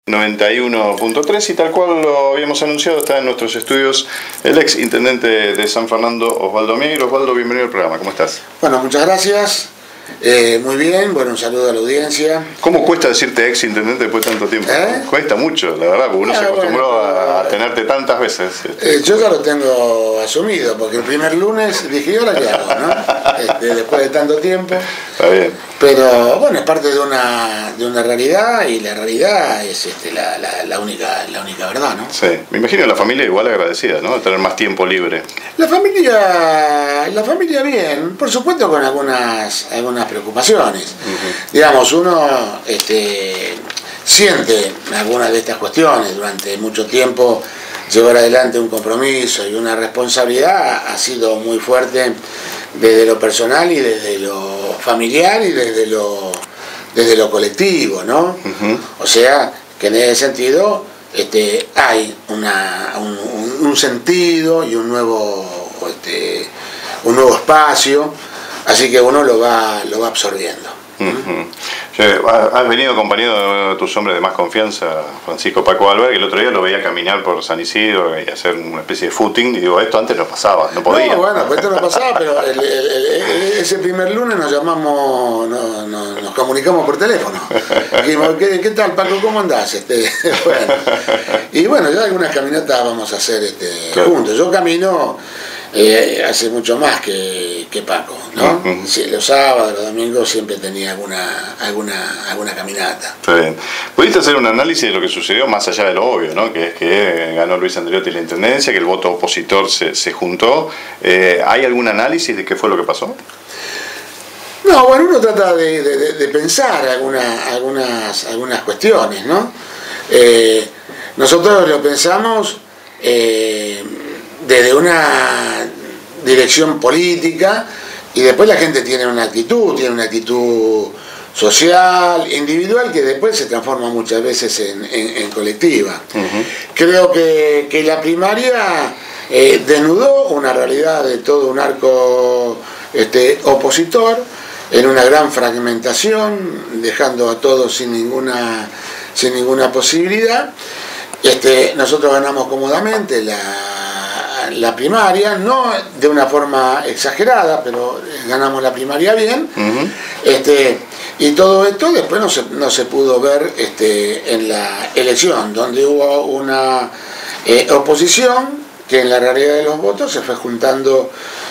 91.3 y tal cual lo habíamos anunciado, está en nuestros estudios el ex intendente de San Fernando, Osvaldo Mieguer. Osvaldo, bienvenido al programa, ¿cómo estás? Bueno, muchas gracias, muy bien, bueno, un saludo a la audiencia. ¿Cómo cuesta decirte ex intendente después de tanto tiempo? Cuesta mucho, la verdad, porque uno se acostumbró a tenerte tantas veces. Yo ya lo tengo asumido, porque el primer lunes dije, ¿y ahora qué hago? ¿No? Después de tanto tiempo. Está bien. Pero bueno, es parte de una realidad, y la realidad es la única verdad, ¿no? Sí, me imagino la familia igual agradecida, ¿no? De tener más tiempo libre. La familia bien, por supuesto con algunas preocupaciones. Digamos, uno siente algunas de estas cuestiones. Durante mucho tiempo llevar adelante un compromiso y una responsabilidad ha sido muy fuerte desde lo personal y desde lo familiar y desde lo colectivo, ¿no? O sea, que en ese sentido hay un sentido y un nuevo espacio, así que uno lo va absorbiendo. Has venido acompañado de uno de tus hombres de más confianza, Francisco Paco Álvarez, que el otro día lo veía caminar por San Isidro y hacer una especie de footing, y digo, esto antes no pasaba, no podía. No, bueno, pues esto no pasaba, pero ese primer lunes nos llamamos, nos comunicamos por teléfono. Dijimos, ¿qué tal, Paco? ¿Cómo andás? Bueno. Y bueno, ya algunas caminatas vamos a hacer claro, juntos. Yo camino hace mucho más que Paco, ¿no? Sí, los sábados, los domingos siempre tenía alguna caminata. Está bien. ¿Pudiste hacer un análisis de lo que sucedió más allá de lo obvio, ¿no? Que es que ganó Luis Andreotti la intendencia, que el voto opositor se juntó? ¿Hay algún análisis de qué fue lo que pasó? No, bueno, uno trata de pensar algunas cuestiones, ¿no? Nosotros lo pensamos desde una dirección política, y después la gente tiene una actitud social, individual, que después se transforma muchas veces en colectiva. Creo que la primaria desnudó una realidad de todo un arco opositor, en una gran fragmentación, dejando a todos sin ninguna posibilidad. Nosotros ganamos cómodamente la primaria, no de una forma exagerada, pero ganamos la primaria bien. Y todo esto después no se pudo ver en la elección, donde hubo una oposición que en la realidad de los votos se fue juntando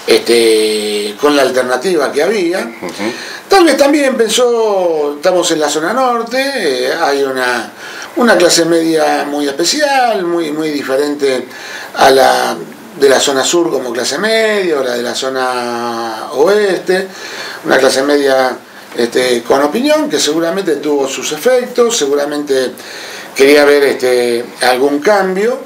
con la alternativa que había. Tal vez también pensó, estamos en la zona norte, hay una clase media muy especial, muy diferente a la de la zona sur como clase media, o la de la zona oeste, una clase media con opinión, que seguramente tuvo sus efectos, seguramente quería ver algún cambio.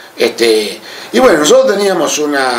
Y bueno, nosotros teníamos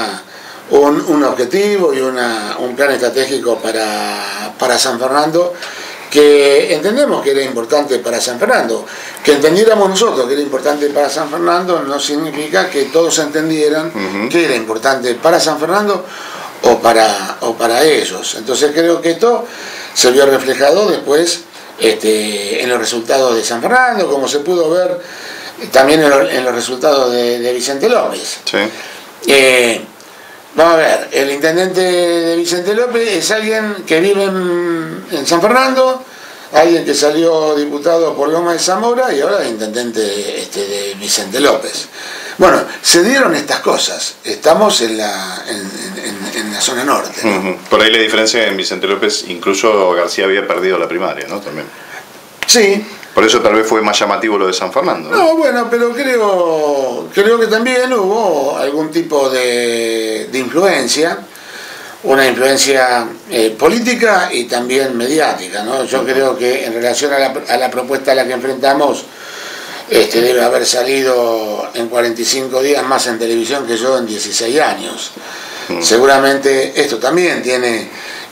un objetivo y un plan estratégico para San Fernando, que entendemos que era importante para San Fernando. Que entendiéramos nosotros que era importante para San Fernando no significa que todos entendieran que era importante para San Fernando o para ellos. Entonces creo que esto se vio reflejado después en los resultados de San Fernando, como se pudo ver también en los resultados de Vicente López. Sí. Vamos a ver, el intendente de Vicente López es alguien que vive en San Fernando, alguien que salió diputado por Loma de Zamora y ahora es intendente de Vicente López. Bueno, se dieron estas cosas, estamos en la zona norte, ¿no? Por ahí la diferencia en Vicente López, incluso García había perdido la primaria, ¿no? También. Sí. Por eso tal vez fue más llamativo lo de San Fernando, ¿no? No, bueno, pero creo que también hubo algún tipo de influencia, una influencia política y también mediática, ¿no? Yo creo que en relación a la propuesta a la que enfrentamos, debe haber salido en 45 días más en televisión que yo en 16 años. Seguramente esto también tiene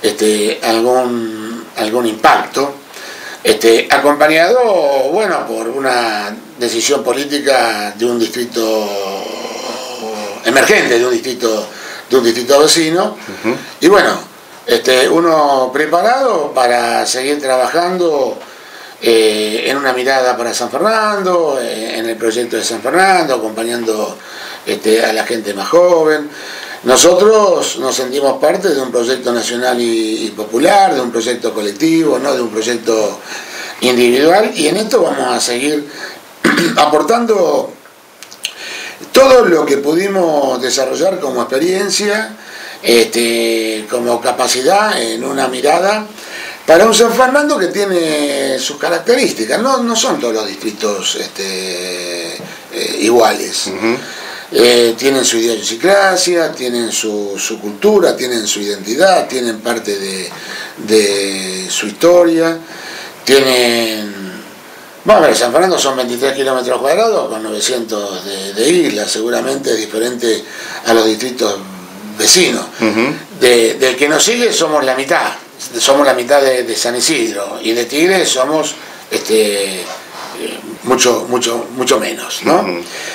algún impacto. Acompañado, bueno, por una decisión política de un distrito emergente, de un distrito vecino, y bueno, uno preparado para seguir trabajando en una mirada para San Fernando, en el proyecto de San Fernando, acompañando a la gente más joven. Nosotros nos sentimos parte de un proyecto nacional y popular, de un proyecto colectivo, no de un proyecto individual, y en esto vamos a seguir aportando todo lo que pudimos desarrollar como experiencia, como capacidad en una mirada para un San Fernando que tiene sus características. No son todos los distritos iguales. Tienen su idiosincrasia, tienen su cultura, tienen su identidad, tienen parte de su historia, tienen... Bueno, a ver, San Fernando son 23 kilómetros cuadrados con 900 de islas, seguramente es diferente a los distritos vecinos. Del que nos sigue somos la mitad de San Isidro, y de Tigre somos mucho menos, ¿no?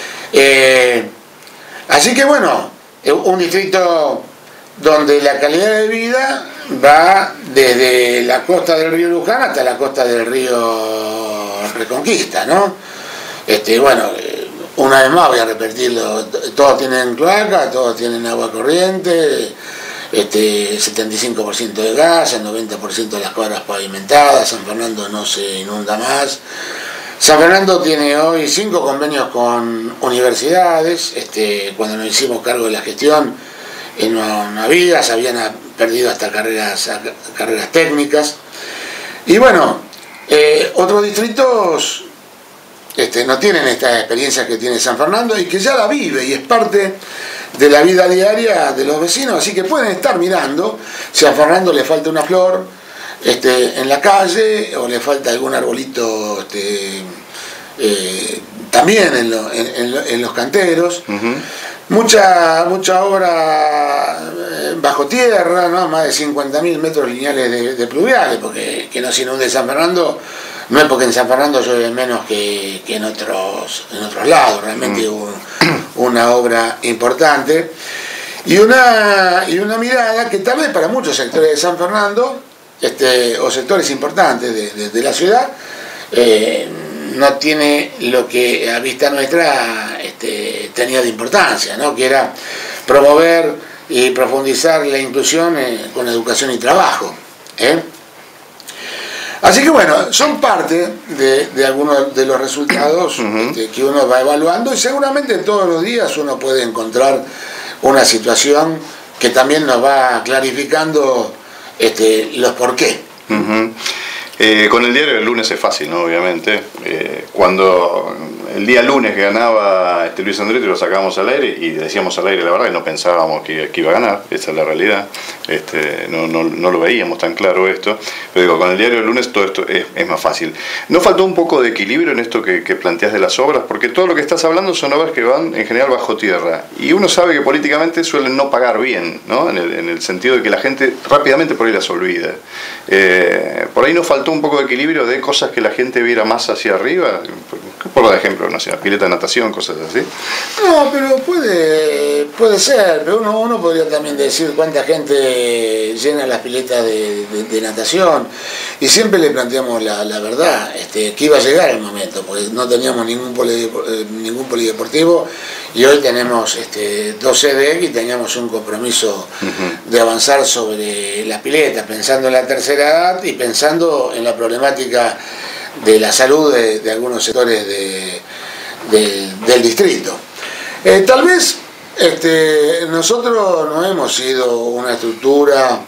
Así que bueno, un distrito donde la calidad de vida va desde la costa del río Luján hasta la costa del río Reconquista, ¿no? Bueno, una vez más voy a repetirlo, todos tienen cloaca, todos tienen agua corriente, 75% de gas, el 90% de las cuadras pavimentadas. San Fernando no se inunda más. San Fernando tiene hoy 5 convenios con universidades. Cuando nos hicimos cargo de la gestión no había, se habían perdido hasta carreras técnicas. Y bueno, otros distritos no tienen estas experiencias que tiene San Fernando y que ya la vive y es parte de la vida diaria de los vecinos, así que pueden estar mirando si a Fernando le falta una flor en la calle, o le falta algún arbolito también en los canteros. Mucha obra bajo tierra, ¿no? Más de 50.000 metros lineales de pluviales, porque que no se inunde San Fernando no es porque en San Fernando llueve menos que en otros lados, realmente hubo una obra importante y una mirada que tal vez para muchos sectores de San Fernando o sectores importantes de la ciudad no tiene lo que a vista nuestra tenía de importancia, ¿no? Que era promover y profundizar la inclusión con educación y trabajo. Así que bueno, son parte de algunos de los resultados que uno va evaluando, y seguramente todos los días uno puede encontrar una situación que también nos va clarificando los por qué. Con el diario del lunes es fácil, ¿no? Obviamente. Cuando el día lunes ganaba Luis Andretti, lo sacábamos al aire y decíamos al aire la verdad que no pensábamos que iba a ganar, esa es la realidad. No lo veíamos tan claro esto, pero digo, con el diario del lunes todo esto es más fácil. ¿No faltó un poco de equilibrio en esto que planteas de las obras? Porque todo lo que estás hablando son obras que van en general bajo tierra, y uno sabe que políticamente suelen no pagar bien, ¿no? En el sentido de que la gente rápidamente por ahí las olvida. Por ahí nos faltó un poco de equilibrio de cosas que la gente viera más hacia arriba, por ejemplo, no sé, pileta de natación, cosas así. No, pero puede ser, pero uno podría también decir cuánta gente llena las piletas de natación, y siempre le planteamos la verdad, que iba a llegar el momento, porque no teníamos ningún polideportivo, y hoy tenemos 2 sedes y teníamos un compromiso de avanzar sobre las piletas, pensando en la tercera edad y pensando en la problemática de la salud de algunos sectores del distrito. Tal vez nosotros no hemos sido una estructura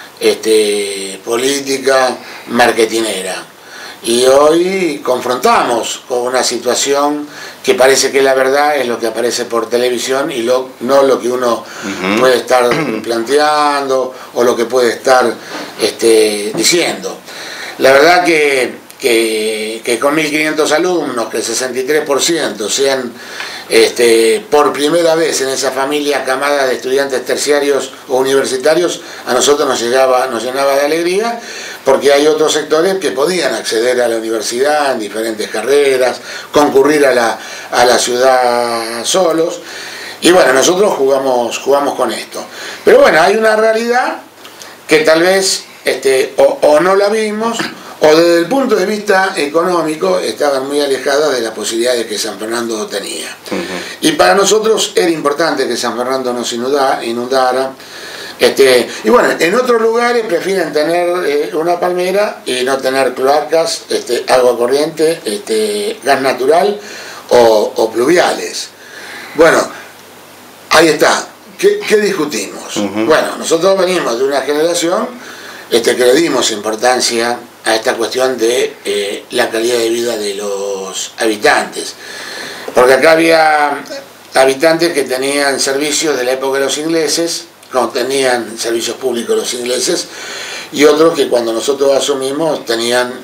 política marketinera, y hoy confrontamos con una situación que parece que la verdad es lo que aparece por televisión y no lo que uno puede estar planteando o lo que puede estar diciendo. La verdad que con 1.500 alumnos, que el 63% sean por primera vez en esa familia camada de estudiantes terciarios o universitarios, a nosotros nos llenaba de alegría, porque hay otros sectores que podían acceder a la universidad en diferentes carreras, concurrir a la ciudad solos, y bueno, nosotros jugamos con esto. Pero bueno, hay una realidad que tal vez o no la vimos, o desde el punto de vista económico estaban muy alejadas de las posibilidades que San Fernando tenía. Y para nosotros era importante que San Fernando nos inundara. Y bueno, en otros lugares prefieren tener una palmera y no tener cloacas, agua corriente, gas natural o pluviales. Bueno, ahí está. ¿Qué discutimos? Bueno, nosotros venimos de una generación que le dimos importancia a esta cuestión de la calidad de vida de los habitantes. Porque acá había habitantes que tenían servicios de la época de los ingleses, no tenían servicios públicos los ingleses, y otros que cuando nosotros asumimos tenían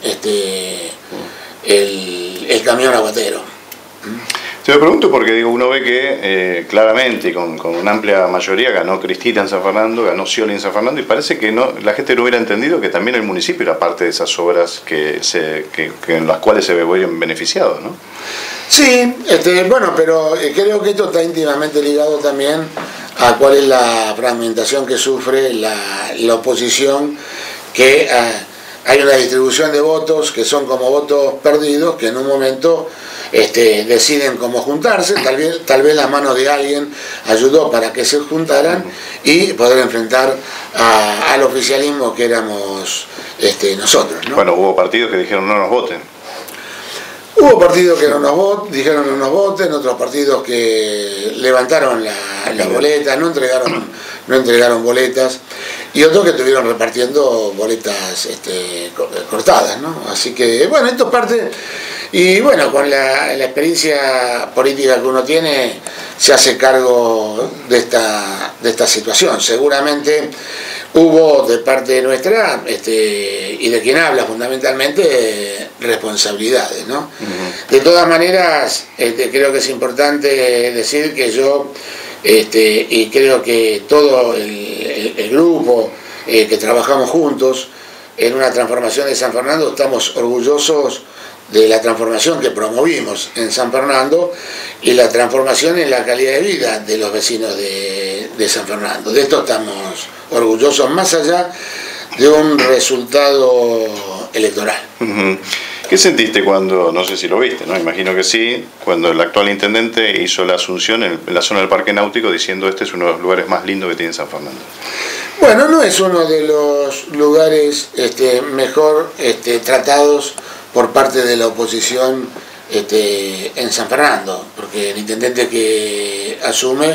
el camión aguatero. Te lo pregunto porque digo, uno ve que claramente y con una amplia mayoría ganó Cristita en San Fernando, ganó Scioli en San Fernando, y parece que la gente no hubiera entendido que también el municipio era parte de esas obras que en las cuales se veían beneficiados, ¿no? Sí, bueno, pero creo que esto está íntimamente ligado también a cuál es la fragmentación que sufre la oposición, que hay una distribución de votos que son como votos perdidos, que en un momento deciden cómo juntarse, tal vez la mano de alguien ayudó para que se juntaran y poder enfrentar al oficialismo que éramos nosotros, ¿no? Bueno, hubo partidos que dijeron no nos voten. Hubo partidos que dijeron no nos voten, otros partidos que levantaron la boleta, no entregaron boletas, y otros que estuvieron repartiendo boletas cortadas, ¿no? Así que, bueno, esto es parte, y bueno, con la experiencia política que uno tiene, se hace cargo de esta situación. Seguramente hubo de parte nuestra, y de quien habla fundamentalmente, responsabilidades, ¿no? De todas maneras, creo que es importante decir que yo, y creo que todo el grupo que trabajamos juntos en una transformación de San Fernando, estamos orgullosos de la transformación que promovimos en San Fernando y la transformación en la calidad de vida de los vecinos de San Fernando. De esto estamos orgullosos, más allá de un resultado electoral. ¿Qué sentiste cuando, no sé si lo viste, ¿no? Imagino que sí, cuando el actual intendente hizo la asunción en la zona del Parque Náutico diciendo este es uno de los lugares más lindos que tiene San Fernando? Bueno, no es uno de los lugares mejor tratados por parte de la oposición en San Fernando, porque el intendente que asumió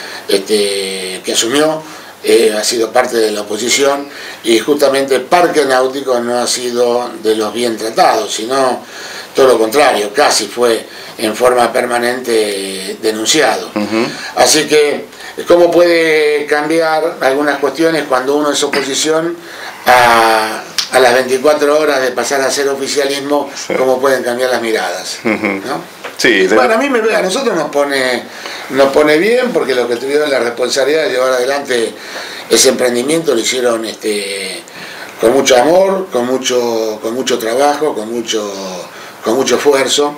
ha sido parte de la oposición, y justamente Parque Náutico no ha sido de los bien tratados, sino todo lo contrario, casi fue en forma permanente denunciado. Así que, ¿cómo puede cambiar algunas cuestiones cuando uno es oposición a las 24 horas de pasar a ser oficialismo? Sí. ¿Cómo pueden cambiar las miradas? ¿No? Sí, bueno, a nosotros nos pone bien, porque los que tuvieron la responsabilidad de llevar adelante ese emprendimiento lo hicieron con mucho amor, con mucho trabajo, con mucho esfuerzo.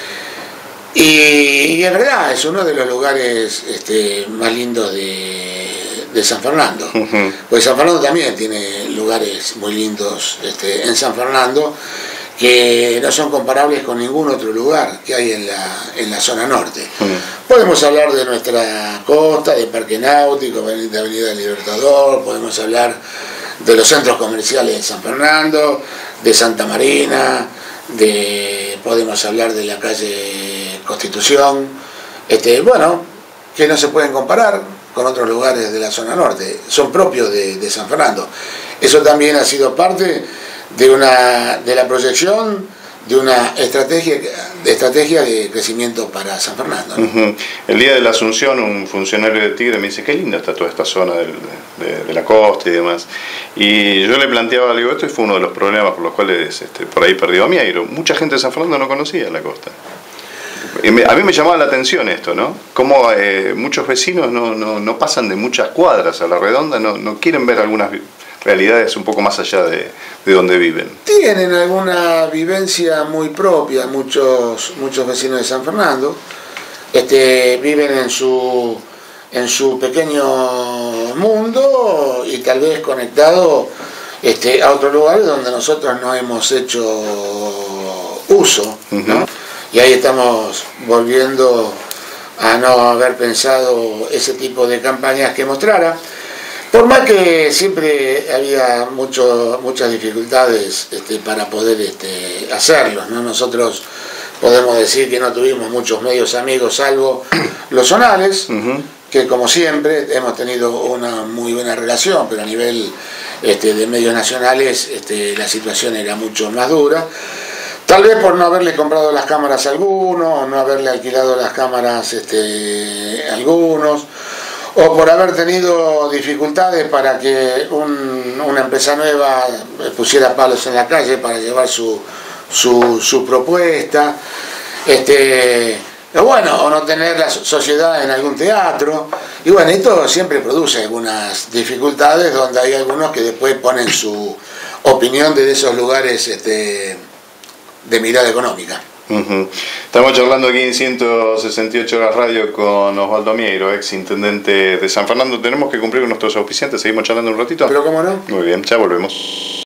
Y es verdad, es uno de los lugares más lindos de San Fernando. Porque San Fernando también tiene lugares muy lindos en San Fernando, que no son comparables con ningún otro lugar que hay en la zona norte. Podemos hablar de nuestra costa, de Parque Náutico, de Avenida Libertador, podemos hablar de los centros comerciales de San Fernando, de Santa Marina, podemos hablar de la calle Constitución, bueno, que no se pueden comparar con otros lugares de la zona norte, son propios de San Fernando. Eso también ha sido parte de la proyección de una estrategia de crecimiento para San Fernando, ¿no? El día de la Asunción, un funcionario de Tigre me dice, qué linda está toda esta zona de la costa y demás. Y yo le planteaba, digo, esto fue uno de los problemas por los cuales por ahí perdió a Mieiro. Mucha gente de San Fernando no conocía la costa. A mí me llamaba la atención esto, ¿no? Cómo muchos vecinos no pasan de muchas cuadras a la redonda, no quieren ver algunas realidades un poco más allá de donde viven. Tienen alguna vivencia muy propia muchos vecinos de San Fernando, viven en su pequeño mundo y tal vez conectado a otros lugares donde nosotros no hemos hecho uso, ¿no? Y ahí estamos volviendo a no haber pensado ese tipo de campañas que mostrara, por más que siempre había muchas dificultades para poder hacerlo, ¿no? Nosotros podemos decir que no tuvimos muchos medios amigos, salvo los zonales, que como siempre hemos tenido una muy buena relación, pero a nivel de medios nacionales la situación era mucho más dura. Tal vez por no haberle comprado las cámaras a algunos, o no haberle alquilado las cámaras a algunos, o por haber tenido dificultades para que una empresa nueva pusiera palos en la calle para llevar su propuesta, o no tener la sociedad en algún teatro. Y bueno, esto siempre produce algunas dificultades donde hay algunos que después ponen su opinión de esos lugares de mirada económica. Estamos charlando aquí en 168 Horas Radio con Osvaldo Mieiro, ex intendente de San Fernando. Tenemos que cumplir con nuestros auspiciantes. ¿Seguimos charlando un ratito? Pero cómo no. Muy bien, ya volvemos.